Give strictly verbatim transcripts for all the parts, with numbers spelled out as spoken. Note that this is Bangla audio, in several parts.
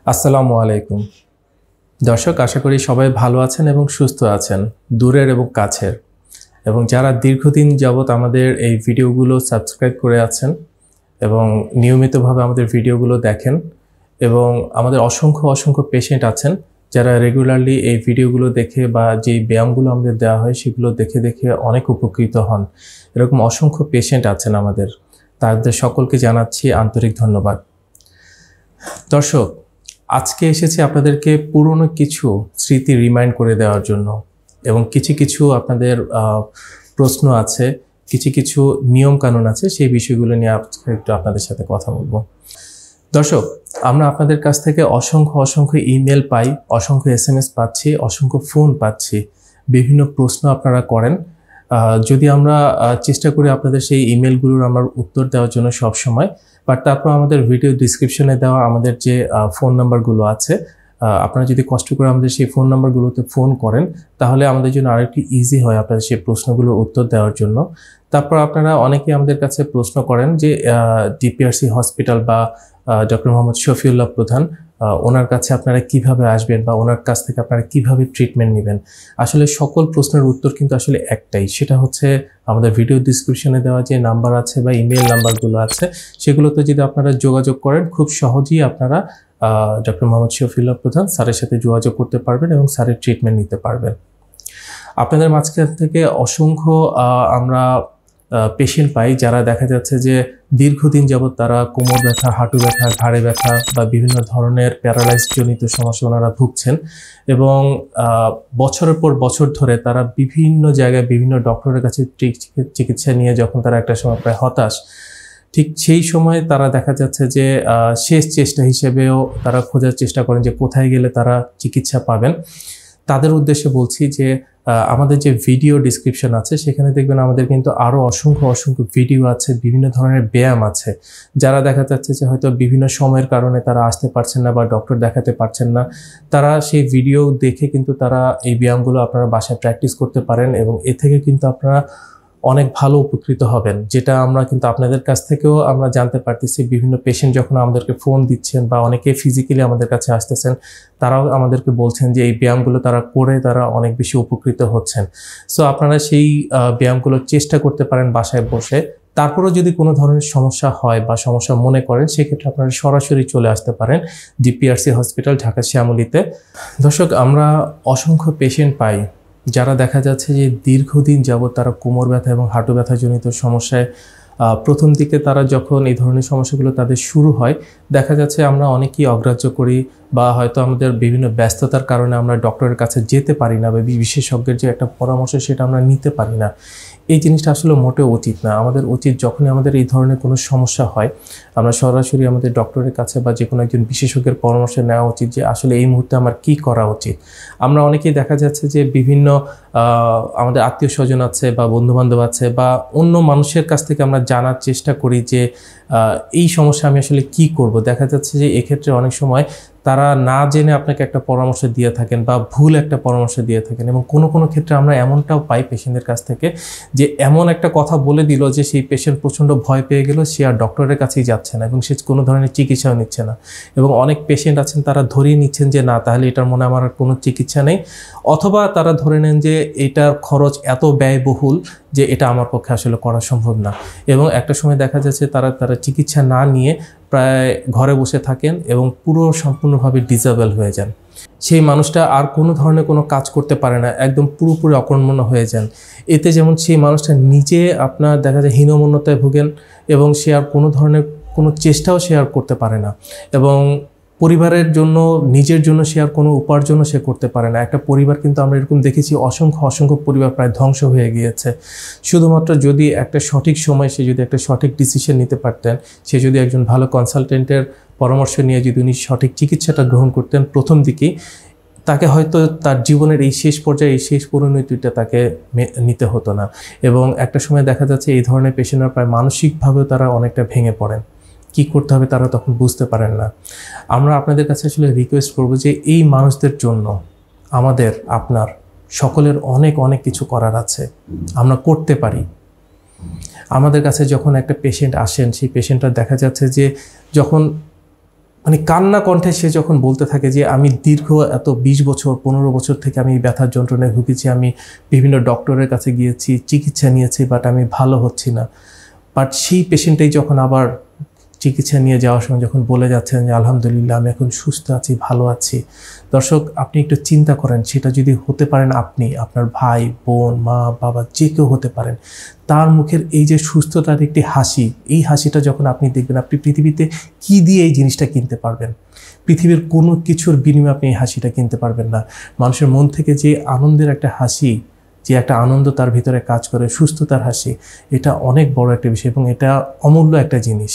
আসসালামু আলাইকুম দর্শক, আশা করি সবাই ভালো আছেন এবং সুস্থ আছেন, দূরের এবং কাছের। এবং যারা দীর্ঘদিন যাবৎ আমাদের এই ভিডিওগুলো সাবস্ক্রাইব করে আছেন এবং নিয়মিতভাবে আমাদের ভিডিওগুলো দেখেন, এবং আমাদের অসংখ্য অসংখ্য পেশেন্ট আছেন যারা রেগুলারলি এই ভিডিওগুলো দেখে বা যে ব্যায়ামগুলো আমাদের দেওয়া হয় সেগুলো দেখে দেখে অনেক উপকৃত হন। এরকম অসংখ্য পেশেন্ট আছেন আমাদের, তাদের সকলকে জানাচ্ছি আন্তরিক ধন্যবাদ। দর্শক, আজকে এসেছি আপনাদেরকে পুরনো কিছু স্মৃতি রিমাইন্ড করে দেওয়ার জন্য, এবং কিছু কিছু আপনাদের প্রশ্ন আছে, কিছু কিছু নিয়ম কানুন আছে, সেই বিষয়গুলো নিয়ে আজকে একটু আপনাদের সাথে কথা বলবো। দর্শক, আমরা আপনাদের কাছ থেকে অসংখ্য অসংখ্য ইমেল পাই, অসংখ্য এস এম এস পাচ্ছি, অসংখ্য ফোন পাচ্ছি, বিভিন্ন প্রশ্ন আপনারা করেন। যদি আমরা চেষ্টা করি আপনাদের সেই ইমেলগুলোর আমরা উত্তর দেওয়ার জন্য সব সময়, বাট তারপর আমাদের ভিডিও ডিসক্রিপশনে দেওয়া আমাদের যে ফোন নাম্বারগুলো আছে, আপনারা যদি কষ্ট করে আমাদের সেই ফোন নাম্বারগুলোতে ফোন করেন তাহলে আমাদের জন্য আরেকটু ইজি হয় আপনাদের সেই প্রশ্নগুলোর উত্তর দেওয়ার জন্য। তারপর আপনারা অনেকেই আমাদের কাছে প্রশ্ন করেন যে ডিপিআরসি হসপিটাল বা ডক্টর মোহাম্মদ শফিউল্লাহ প্রধান, ওনার কাছে আপনারা কিভাবে আসবেন বা ওনার কাছ থেকে আপনারা কিভাবে ট্রিটমেন্ট নেবেন। আসলে সকল প্রশ্নের উত্তর কিন্তু আসলে একটাই, সেটা হচ্ছে আমাদের ভিডিও ডিসক্রিপশনে দেওয়া যে নাম্বার আছে বা ইমেল নাম্বারগুলো আছে সেগুলোতে যদি আপনারা যোগাযোগ করেন খুব সহজেই আপনারা ডক্টর মোহাম্মদ শফিউল্লাহ প্রধান স্যারের সাথে যোগাযোগ করতে পারবেন এবং স্যারের ট্রিটমেন্ট নিতে পারবেন। আপনাদের মাঝখান থেকে অসংখ্য আমরা পেশেন্ট পাই যারা দেখা যাচ্ছে যে দীর্ঘদিন যাবৎ তারা কোমর ব্যথা, হাঁটু ব্যথা, ঘাড়ে ব্যথা বা বিভিন্ন ধরনের প্যারালাইসিস জনিত সমস্যা ওনারা ভুগছেন, এবং বছরের পর বছর ধরে তারা বিভিন্ন জায়গায় বিভিন্ন ডক্টরের কাছে চিকিৎসা নিয়ে যখন তারা একটা সময় প্রায় হতাশ, ঠিক সেই সময় তারা দেখা যাচ্ছে যে শেষ চেষ্টা হিসেবেও তারা খোঁজার চেষ্টা করেন যে কোথায় গেলে তারা চিকিৎসা পাবেন। তাদের উদ্দেশ্যে বলছি যে আমাদের যে ভিডিও ডিসক্রিপশন আছে সেখানে দেখবেন আমাদের কিন্তু আরও অসংখ্য অসংখ্য ভিডিও আছে, বিভিন্ন ধরনের ব্যায়াম আছে। যারা দেখা যাচ্ছে যে হয়তো বিভিন্ন সময়ের কারণে তারা আসতে পারছেন না বা ডক্টর দেখাতে পারছেন না, তারা সেই ভিডিও দেখে কিন্তু তারা এই ব্যায়ামগুলো আপনারা বাসায় প্র্যাকটিস করতে পারেন, এবং এ থেকে কিন্তু আপনারা অনেক ভালো উপকৃত হবেন, যেটা আমরা কিন্তু আপনাদের কাছ থেকেও আমরা জানতে পারতেছি। বিভিন্ন পেশেন্ট যখন আমাদেরকে ফোন দিচ্ছেন বা অনেকে ফিজিক্যালি আমাদের কাছে আসতেছেন, তারাও আমাদেরকে বলছেন যে এই ব্যায়ামগুলো তারা করে তারা অনেক বেশি উপকৃত হচ্ছেন। সো আপনারা সেই ব্যায়ামগুলো চেষ্টা করতে পারেন বাসায় বসে। তারপরেও যদি কোনো ধরনের সমস্যা হয় বা সমস্যা মনে করেন সেক্ষেত্রে আপনারা সরাসরি চলে আসতে পারেন ডিপিআরসি হসপিটাল, ঢাকা শ্যামলীতে। দর্শক, আমরা অসংখ্য পেশেন্ট পাই যারা দেখা যাচ্ছে যে দীর্ঘদিন যাবৎ তারা কোমর ব্যথা এবং হাঁটু ব্যথা জনিত সমস্যায়, প্রথম দিকে তারা যখন এই ধরনের সমস্যাগুলো তাদের শুরু হয় দেখা যাচ্ছে আমরা অনেকেই অগ্রাহ্য করি বা হয়তো আমাদের বিভিন্ন ব্যস্ততার কারণে আমরা ডক্টরের কাছে যেতে পারি না বা বিশেষজ্ঞের যে একটা পরামর্শ সেটা আমরা নিতে পারি না। এই জিনিসটা আসলে মোটেও উচিত না। আমাদের উচিত যখনই আমাদের এই ধরনের কোনো সমস্যা হয় আমরা সরাসরি আমাদের ডক্টরের কাছে বা যে কোনো একজন বিশেষজ্ঞের পরামর্শ নেওয়া উচিত যে আসলে এই মুহূর্তে আমার কি করা উচিত। আমরা অনেকেই দেখা যাচ্ছে যে বিভিন্ন আমাদের আত্মীয় স্বজন আছে বা বন্ধুবান্ধব আছে বা অন্য মানুষের কাছ থেকে আমরা জানার চেষ্টা করি যে এই সমস্যা আমি আসলে কি করব। দেখা যাচ্ছে যে এক্ষেত্রে অনেক সময় তারা না জেনে আপনাকে একটা পরামর্শ দিয়ে থাকেন বা ভুল একটা পরামর্শ দিয়ে থাকেন, এবং কোনো কোনো ক্ষেত্রে আমরা এমনটাও পাই পেশেন্টের কাছ থেকে যে এমন একটা কথা বলে দিল যে সেই পেশেন্ট প্রচণ্ড ভয় পেয়ে গেল, সে আর ডক্টরের কাছেই যাচ্ছে না এবং সে কোনো ধরনের চিকিৎসাও নিচ্ছে না। এবং অনেক পেশেন্ট আছেন তারা ধরেই নিচ্ছেন যে না, তাহলে এটার মনে আমার কোনো চিকিৎসা নেই, অথবা তারা ধরে নেন যে এটার খরচ এত ব্যয়বহুল যে এটা আমার পক্ষে আসলে করা সম্ভব না, এবং একটা সময় দেখা যাচ্ছে তারা তারা চিকিৎসা না নিয়ে প্রায় ঘরে বসে থাকেন এবং পুরো সম্পূর্ণভাবে ডিসেবল হয়ে যান। সেই মানুষটা আর কোনো ধরনের কোনো কাজ করতে পারে না, একদম পুরোপুরি অকর্মণ্য হয়ে যান। এতে যেমন সেই মানুষটা নিজে আপনার দেখা যায় হীনমন্যতায় ভোগেন এবং সে আর কোনো ধরনের কোনো চেষ্টাও সে আর করতে পারে না, এবং পরিবারের জন্য নিজের জন্য সে আর কোনো উপার্জনও সে করতে পারে না। একটা পরিবার কিন্তু আমরা এরকম দেখেছি, অসংখ্য অসংখ্য পরিবার প্রায় ধ্বংস হয়ে গিয়েছে শুধুমাত্র যদি একটা সঠিক সময় সে যদি একটা সঠিক ডিসিশন নিতে পারতেন, সে যদি একজন ভালো কনসালটেন্টের পরামর্শ নিয়ে যদি উনি সঠিক চিকিৎসাটা গ্রহণ করতেন প্রথম দিকেই, তাকে হয়তো তার জীবনের এই শেষ পর্যায়ে এই শেষ পরিণতিটা তাকে নিতে হতো না। এবং একটা সময় দেখা যাচ্ছে এই ধরনের পেশেন্টরা প্রায় মানসিকভাবেও তারা অনেকটা ভেঙে পড়েন, কি করতে হবে তারা তখন বুঝতে পারেন না। আমরা আপনাদের কাছে আসলে রিকোয়েস্ট করব যে এই মানুষদের জন্য আমাদের আপনার সকলের অনেক অনেক কিছু করার আছে, আমরা করতে পারি। আমাদের কাছে যখন একটা পেশেন্ট আসেন, সেই পেশেন্টটা দেখা যাচ্ছে যে যখন মানে কান্না কণ্ঠে সে যখন বলতে থাকে যে আমি দীর্ঘ এত বিশ বছর পনেরো বছর থেকে আমি ব্যথার যন্ত্রণায় ভুগেছি, আমি বিভিন্ন ডক্টরের কাছে গিয়েছি, চিকিৎসা নিয়েছি, বাট আমি ভালো হচ্ছি না। বাট সেই পেশেন্টটাই যখন আবার চিকিৎসা নিয়ে যাওয়ার সময় যখন বলে যাচ্ছেন যে আলহামদুলিল্লাহ আমি এখন সুস্থ আছি, ভালো আছি। দর্শক, আপনি একটু চিন্তা করেন, সেটা যদি হতে পারেন আপনি, আপনার ভাই বোন মা বাবা যে কেউ হতে পারেন, তার মুখের এই যে সুস্থতার একটি হাসি, এই হাসিটা যখন আপনি দেখবেন, আপনি পৃথিবীতে কি দিয়ে এই জিনিসটা কিনতে পারবেন? পৃথিবীর কোনো কিছুর বিনিময়ে আপনি এই হাসিটা কিনতে পারবেন না। মানুষের মন থেকে যে আনন্দের একটা হাসি, যে একটা আনন্দ তার ভিতরে কাজ করে, সুস্থতার হাসি, এটা অনেক বড় একটা বিষয় এবং এটা অমূল্য একটা জিনিস।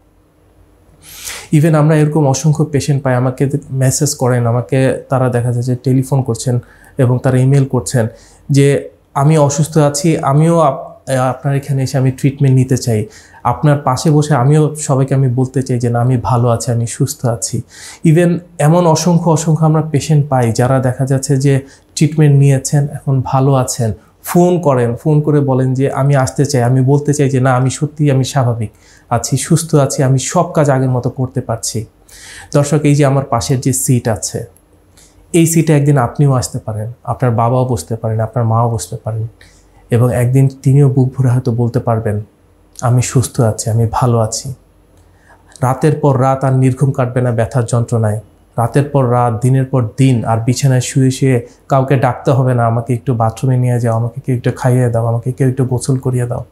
ইভেন আমরা এরকম অসংখ্য পেশেন্ট পাই, আমাকে মেসেজ করেন, আমাকে তারা দেখা যায় যে টেলিফোন করছেন এবং তারা ইমেল করছেন যে আমি অসুস্থ আছি, আমিও আপনার এখানে এসে আমি ট্রিটমেন্ট নিতে চাই, আপনার পাশে বসে আমিও সবাইকে আমি বলতে চাই যে না আমি ভালো আছি, আমি সুস্থ আছি। ইভেন এমন অসংখ্য অসংখ্য আমরা পেশেন্ট পাই যারা দেখা যাচ্ছে যে ট্রিটমেন্ট নিয়েছেন, এখন ভালো আছেন, ফোন করেন, ফোন করে বলেন যে আমি আসতে চাই, আমি বলতে চাই যে না আমি সত্যিই আমি স্বাভাবিক আছি, সুস্থ আছি, আমি সব কাজ আগের মতো করতে পারছি। দর্শক, এই যে আমার পাশের যে সিট আছে, এই সিটে একদিন আপনিও আসতে পারেন, আপনার বাবাও বসতে পারেন, আপনার মাও বসতে পারেন এবং একদিন তিনিও বুক ভরে হয়তো বলতে পারবেন আমি সুস্থ আছি, আমি ভালো আছি। রাতের পর রাত আর নির্ঘুম কাটবে না ব্যথার যন্ত্রণায়, রাতের পর রাত, দিনের পর দিন আর বিছানায় শুয়ে শুয়ে কাউকে ডাকতে হবে না আমাকে একটু বাথরুমে নিয়ে যাও, আমাকে কেউ একটু খাইয়ে দাও, আমাকে কেউ একটু গোসল করিয়ে দাও।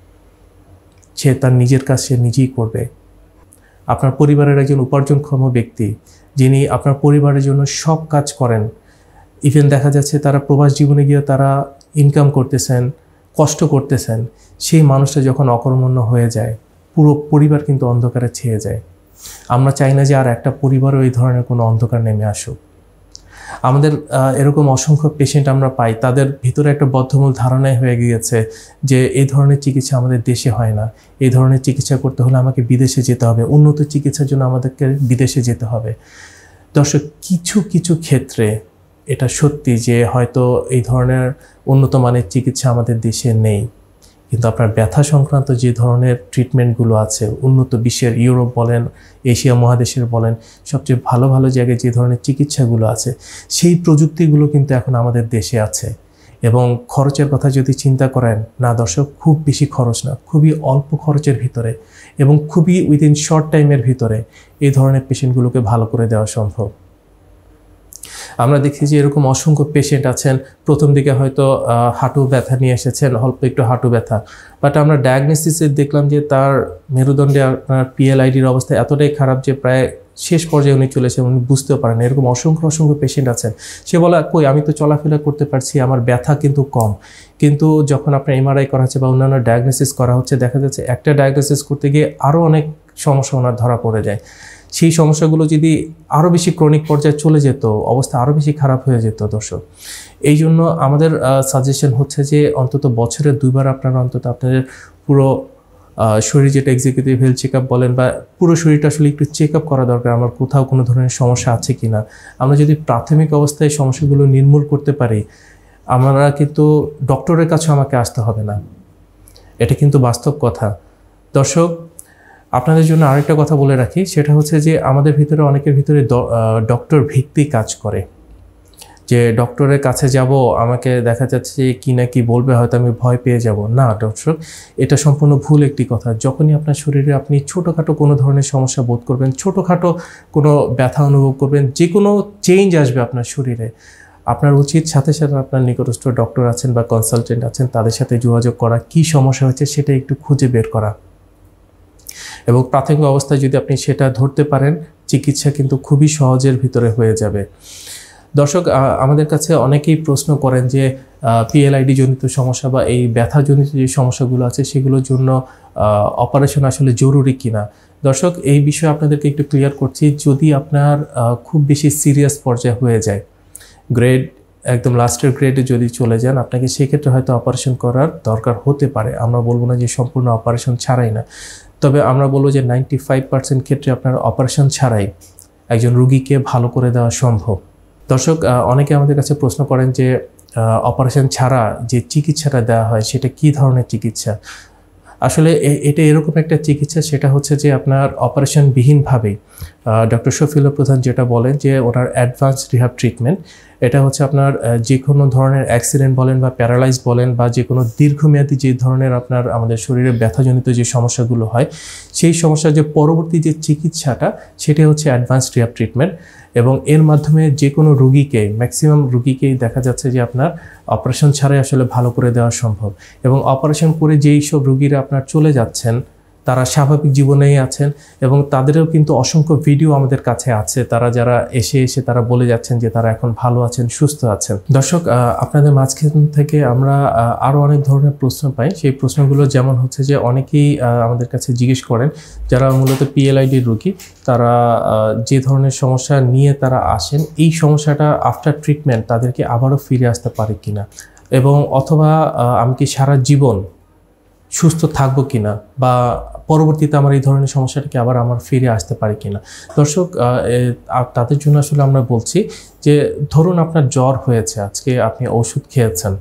সে তার নিজের কাজ সে নিজেই করবে। আপনার পরিবারের একজন উপার্জনক্ষম ব্যক্তি, যিনি আপনার পরিবারের জন্য সব কাজ করেন, ইভেন দেখা যাচ্ছে তারা প্রবাস জীবনে গিয়ে তারা ইনকাম করতেছেন, কষ্ট করতেছেন, সেই মানুষটা যখন অকর্মণ্য হয়ে যায়, পুরো পরিবার কিন্তু অন্ধকারে ছেয়ে যায়। আমরা চাই না যে আর একটা পরিবারও এই ধরনের কোনো অন্ধকার নেমে আসুক। আমাদের এরকম অসংখ্য পেশেন্ট আমরা পাই, তাদের ভিতরে একটা বদ্ধমূল ধারণাই হয়ে গিয়েছে যে এই ধরনের চিকিৎসা আমাদের দেশে হয় না, এই ধরনের চিকিৎসা করতে হলে আমাকে বিদেশে যেতে হবে, উন্নত চিকিৎসার জন্য আমাদেরকে বিদেশে যেতে হবে। দর্শক, কিছু কিছু ক্ষেত্রে এটা সত্যি যে হয়তো এই ধরনের উন্নত মানের চিকিৎসা আমাদের দেশে নেই, কিন্তু আপনার ব্যথা সংক্রান্ত যে ধরনের ট্রিটমেন্টগুলো আছে, উন্নত বিশ্বের, ইউরোপ বলেন, এশিয়া মহাদেশের বলেন, সবচেয়ে ভালো ভালো জায়গায় যে ধরনের চিকিৎসাগুলো আছে, সেই প্রযুক্তিগুলো কিন্তু এখন আমাদের দেশে আছে। এবং খরচের কথা যদি চিন্তা করেন, না দর্শক, খুব বেশি খরচ না, খুবই অল্প খরচের ভিতরে এবং খুবই উইদিন শর্ট টাইমের ভিতরে এই ধরনের পেশেন্টগুলোকে ভালো করে দেওয়া সম্ভব। আমরা দেখি যে এরকম অসংখ্য পেশেন্ট আছেন, প্রথম দিকে হয়তো হাঁটু ব্যথা নিয়ে এসেছেন, অল্প একটু হাঁটু ব্যথা, বাট আমরা ডায়াগনোসিসে দেখলাম যে তার মেরুদণ্ডে আপনার পিএলআইডির অবস্থা এতটাই খারাপ যে প্রায় শেষ পর্যায়ে উনি চলেছে, উনি বুঝতেও পারেন। এরকম অসংখ্য অসংখ্য পেশেন্ট আছেন, সে বলে কই আমি তো চলাফেরা করতে পারছি, আমার ব্যথা কিন্তু কম, কিন্তু যখন আপনার এমআরআই করা হচ্ছে বা অন্যান্য ডায়াগনোসিস করা হচ্ছে, দেখা যাচ্ছে একটা ডায়াগনোসিস করতে গিয়ে আরও অনেক সমস্যা ওনার ধরা পড়ে যায়। সেই সমস্যাগুলো যদি আরও বেশি ক্রনিক পর্যায়ে চলে যেত, অবস্থা আরও বেশি খারাপ হয়ে যেত। দর্শক, এই জন্য আমাদের সাজেশন হচ্ছে যে অন্তত বছরে দুইবার আপনারা অন্তত আপনাদের পুরো শরীর, যেটা এক্সিকিউটিভ হেলথ চেক আপ বলেন, বা পুরো শরীরটা আসলে একটু চেক আপ করা দরকার, আমার কোথাও কোনো ধরনের সমস্যা আছে কি না। আমরা যদি প্রাথমিক অবস্থায় সমস্যাগুলো নির্মূল করতে পারি, আমরা কিন্তু ডক্টরের কাছে আমাকে আসতে হবে না, এটা কিন্তু বাস্তব কথা। দর্শক, আপনাদের জন্য আরেকটা কথা বলে রাখি, সেটা হচ্ছে যে আমাদের ভিতরে অনেকের ভিতরে ডক্টর ভিত্তিক কাজ করে, যে ডক্টরের কাছে যাব, আমাকে দেখা যাচ্ছে কি না কি বলবে, হয়তো আমি ভয় পেয়ে যাব। না দর্শক, এটা সম্পূর্ণ ভুল একটি কথা। যখনই আপনার শরীরে আপনি ছোটোখাটো কোনো ধরনের সমস্যা বোধ করবেন, ছোটোখাটো কোনো ব্যথা অনুভব করবেন, যে কোনো চেঞ্জ আসবে আপনার শরীরে, আপনার উচিত সাথে সাথে আপনার নিকটস্থ ডক্টর আছেন বা কনসালটেন্ট আছেন, তাদের সাথে যোগাযোগ করা, কি সমস্যা হচ্ছে সেটা একটু খুঁজে বের করা, এবং প্রাথমিক অবস্থায় যদি আপনি সেটা ধরতে পারেন, চিকিৎসা কিন্তু খুবই সহজের ভিতরে হয়ে যাবে। দর্শক, আমাদের কাছে অনেকেই প্রশ্ন করেন যে পিএলআইডি জনিত সমস্যা বা এই ব্যথাজনিত যে সমস্যাগুলো আছে সেগুলোর জন্য অপারেশন আসলে জরুরি কিনা। দর্শক, এই বিষয়ে আপনাদেরকে একটু ক্লিয়ার করছি। যদি আপনার খুব বেশি সিরিয়াস পর্যায়ে হয়ে যায়, গ্রেড একদম লাস্টের গ্রেডে যদি চলে যান, আপনাকে সেক্ষেত্রে হয়তো অপারেশন করার দরকার হতে পারে। আমরা বলবো না যে সম্পূর্ণ অপারেশন ছাড়াই না, তবে আমরা বলবো যে নাইনটি ফাইভ পার্সেন্ট ক্ষেত্রে আপনার অপারেশন ছাড়াই একজন রুগীকে ভালো করে দেওয়া সম্ভব। দর্শক, অনেকে আমাদের কাছে প্রশ্ন করেন যে অপারেশন ছাড়া যে চিকিৎসাটা দেওয়া হয় সেটা কী ধরনের চিকিৎসা। আসলে এটা এরকম একটা চিকিৎসা, সেটা হচ্ছে যে আপনার অপারেশনবিহীনভাবেই ডক্টর শফিউল্লাহ প্রধান যেটা বলেন যে ওনার অ্যাডভান্স রিহ্যাব ট্রিটমেন্ট, এটা হচ্ছে আপনার যে কোনো ধরনের অ্যাক্সিডেন্ট বলেন বা প্যারালাইজ বলেন বা যে কোনো দীর্ঘমেয়াদী যে ধরনের আপনার আমাদের শরীরে ব্যথাজনিত যে সমস্যাগুলো হয়, সেই সমস্যার যে পরবর্তী যে চিকিৎসাটা সেটা হচ্ছে অ্যাডভান্স রিহ্যাব ট্রিটমেন্ট। এবং এর মাধ্যমে যে কোনো রুগীকে, ম্যাক্সিমাম রুগীকেই দেখা যাচ্ছে যে আপনার অপারেশন ছাড়াই আসলে ভালো করে দেওয়া সম্ভব। এবং অপারেশন করে যেই সব রুগীরা আপনার চলে যাচ্ছেন তারা স্বাভাবিক জীবনেই আছেন, এবং তাদেরও কিন্তু অসংখ্য ভিডিও আমাদের কাছে আছে, তারা যারা এসে এসে তারা বলে যাচ্ছেন যে তারা এখন ভালো আছেন, সুস্থ আছেন। দর্শক, আপনাদের মাঝখান থেকে আমরা আরও অনেক ধরনের প্রশ্ন পাই। সেই প্রশ্নগুলো যেমন হচ্ছে যে অনেকেই আমাদের কাছে জিজ্ঞেস করেন যারা মূলত পিএলআইডির রোগী, তারা যে ধরনের সমস্যা নিয়ে তারা আসেন, এই সমস্যাটা আফটার ট্রিটমেন্ট তাদেরকে আবারও ফিরে আসতে পারে কিনা, এবং অথবা আমি কি সারা জীবন সুস্থ থাকবো কিনা, বা পরবর্তীতে আমার এই ধরনের সমস্যাটাকে আবার আমার ফিরে আসতে পারে কিনা। দর্শক, তাদের জন্য আসলে আমরা বলছি যে ধরুন আপনার জ্বর হয়েছে, আজকে আপনি ওষুধ খেয়েছেন,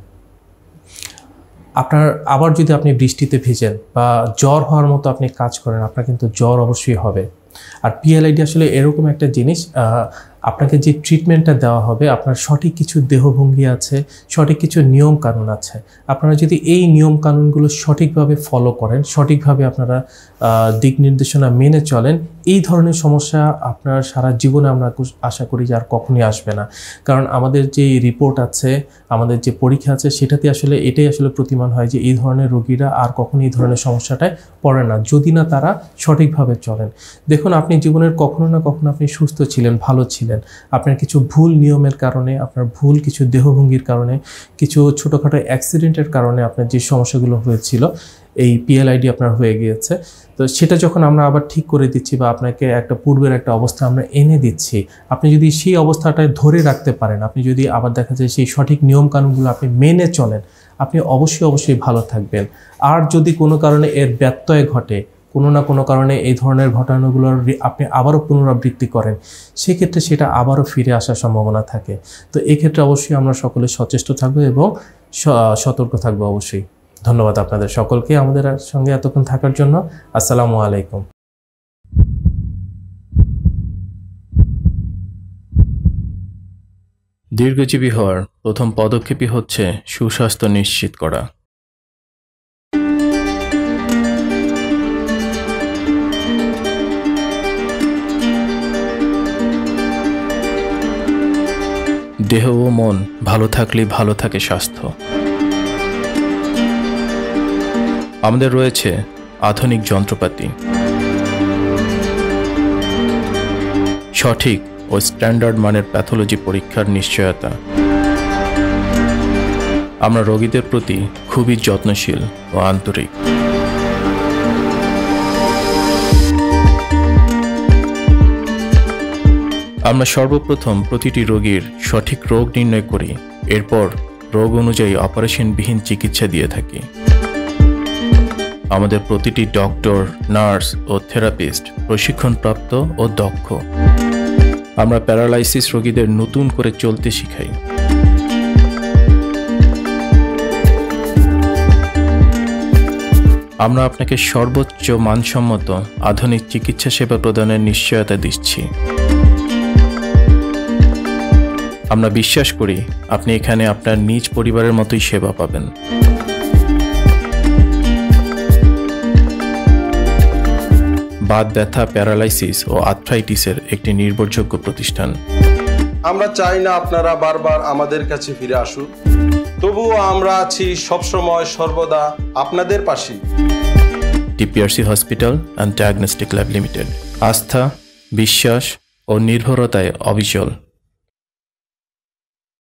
আপনার আবার যদি আপনি বৃষ্টিতে ভিজেন বা জ্বর হওয়ার মতো আপনি কাজ করেন, আপনার কিন্তু জ্বর অবশ্যই হবে। আর পিএলআইডি আসলে এরকম একটা জিনিস, আপনাকে যে ট্রিটমেন্টটা দেওয়া হবে আপনার সঠিক কিছু দেহভঙ্গি আছে, সঠিক কিছু নিয়ম কানুন আছে। আপনারা যদি এই নিয়ম কানুনগুলো সঠিকভাবে ফলো করেন, সঠিকভাবে আপনারা দিক নির্দেশনা মেনে চলেন, এই ধরনের সমস্যা আপনার সারা জীবনে আমরা আশা করি যে আর কখনই আসবে না। কারণ আমাদের যে রিপোর্ট আছে, আমাদের যে পরীক্ষা আছে, সেটাতে আসলে এটাই আসলে প্রতিমান হয় যে এই ধরনের রোগীরা আর কখনই এই ধরনের সমস্যাটায় পড়ে না, যদি না তারা সঠিকভাবে চলেন। দেখুন, আপনি জীবনের কখনো না কখনো আপনি সুস্থ ছিলেন, ভালো ছিলেন, আপনার কিছু ভুল নিয়মের কারণে, আপনার ভুল কিছু দেহভঙ্গির কারণে, কিছু ছোটোখাটো অ্যাক্সিডেন্টের কারণে আপনার যে সমস্যাগুলো হয়েছিল, এই পিএলআইডি আপনার হয়ে গিয়েছে। তো সেটা যখন আমরা আবার ঠিক করে দিচ্ছি বা আপনাকে একটা পূর্বের একটা অবস্থা আমরা এনে দিচ্ছি, আপনি যদি সেই অবস্থাটায় ধরে রাখতে পারেন, আপনি যদি আবার দেখা যায় সেই সঠিক নিয়মকানুনগুলো আপনি মেনে চলেন, আপনি অবশ্যই অবশ্যই ভালো থাকবেন। আর যদি কোনো কারণে এর ব্যত্যয় ঘটে, কোনো না কোনো কারণে এই ধরনের ঘটনাগুলোর আপনি আবারও পুনরাবৃত্তি করেন, সেক্ষেত্রে সেটা আবারও ফিরে আসার সম্ভাবনা থাকে। তো এক্ষেত্রে অবশ্যই আমরা সকলে সচেষ্ট থাকবো এবং সতর্ক থাকবো অবশ্যই। ধন্যবাদ আপনাদের সকলকে আমাদের সঙ্গে এতক্ষণ থাকার জন্য। আসসালামু আলাইকুম। দীর্ঘজীবী হওয়ার প্রথম পদক্ষেপই হচ্ছে সুস্বাস্থ্য নিশ্চিত করা। দেহ ও মন ভালো থাকলেই ভালো থাকে স্বাস্থ্য। আমাদের রয়েছে আধুনিক যন্ত্রপাতি, সঠিক ও স্ট্যান্ডার্ড মানের প্যাথোলজি পরীক্ষার নিশ্চয়তা। আমরা রোগীদের প্রতি খুবই যত্নশীল ও আন্তরিক। আমরা সর্বপ্রথম প্রতিটি রোগীর সঠিক রোগ নির্ণয় করি, এরপর রোগ অনুযায়ী অপারেশনবিহীন চিকিৎসা দিয়ে থাকি। আমাদের প্রতিটি ডক্টর, নার্স ও থেরাপিস্ট প্রশিক্ষণপ্রাপ্ত ও দক্ষ। আমরা প্যারালাইসিস রোগীদের নতুন করে চলতে শিখাই। আমরা আপনাকে সর্বোচ্চ মানসম্মত আধুনিক চিকিৎসা সেবা প্রদানের নিশ্চয়তা দিচ্ছি। আমরা বিশ্বাস করি আপনি এখানে আপনার নিজ পরিবারের মতোই সেবা পাবেন। বাত ব্যথা, প্যারালাইসিস ও আর্থ্রাইটিসের একটি নির্ভরযোগ্য প্রতিষ্ঠান। আমরা চাই না আপনারা বারবার আমাদের কাছে ফিরে আসুন, তবুও আমরা আছি সবসময় সর্বদা আপনাদের পাশে। TPRC hospital and diagnostic lab limited, আস্থা, বিশ্বাস ও নির্ভরতায় অবিচল।